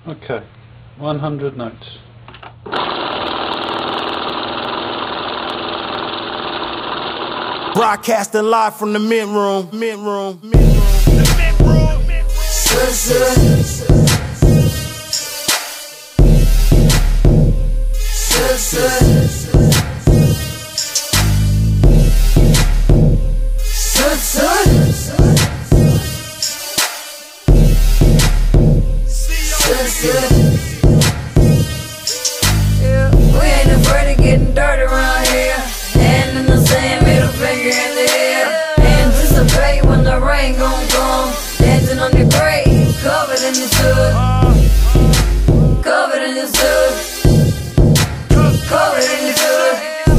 Okay, 100 notes. Broadcasting live from the mint room. The mint room. We ain't afraid of getting dirty around here. Hand in the sand, middle finger in the air. Anticipate when the rain gon' come. Dancing on your grave, covered in your soot. Covered in your soot. Covered in your soot.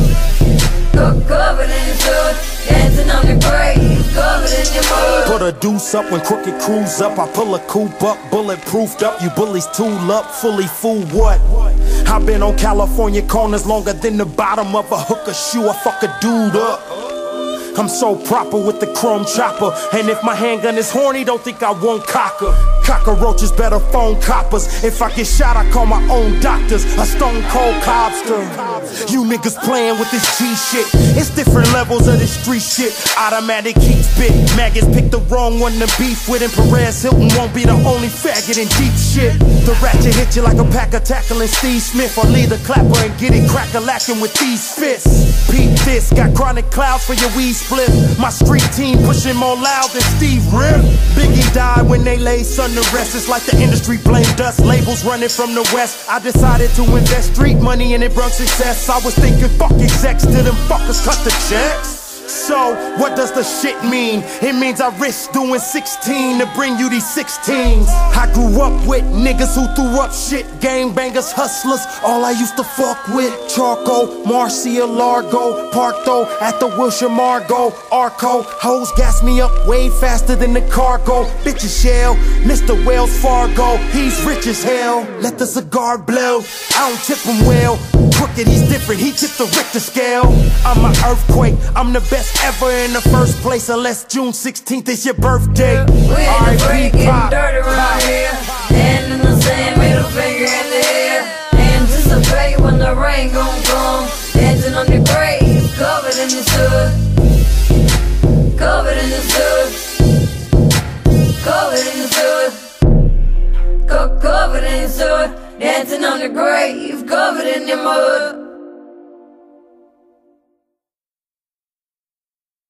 Covered in your soot. Dancing on your grave, covered in your mud. Put a deuce up when crooked crews up. I pull a coupe up, bulletproofed up. You bullies tool up, fully fool what? I've been on California corners longer than the bottom of a hooker shoe. I fuck a dude up. I'm so proper with the chrome chopper. And if my handgun is horny, don't think I won't cock her. Cockroaches better phone coppers. If I get shot, I call my own doctors. A stone cold cobster. You niggas playing with this G shit. It's different levels of this street shit. Automatic heat spit. Maggots pick the wrong one to beef with. And Perez Hilton won't be the only faggot in deep shit. The ratchet hit you like a pack of tackling Steve Smith. Or lead the clapper and get it crack-a-lacking with these fists. Peep this, got chronic clouds for your weed split. My street team pushing more loud than Steve Rip. Biggie died when they laid son to rest. It's like the industry blamed us. Labels running from the west. I decided to invest street money and it brought success. I was thinking fuck execs till them fuckers cut the checks. So, what does the shit mean? It means I risked doing 16 to bring you these 16s. I grew up with niggas who threw up shit. Gangbangers, hustlers, all I used to fuck with. Charco, Marcia, Largo, Parkto, at the Wilshire Margo, Arco. Hoes gas me up way faster than the cargo. Bitches shell, Mr. Wells Fargo. He's rich as hell, let the cigar blow. I don't tip him well. Crooked, he's different, he tipped the Richter scale. I'm an earthquake, I'm the best ever in the first place. Unless June 16th is your birthday. We ain't afraid of getting dirty around here. Hand in the sand, middle finger in the air. Anticipate when the rain gon' come. Dancing on your grave, covered in your soot. Covered in your soot. Covered in your soot. Covered in your soot. Dancing on your grave, covered in your mud.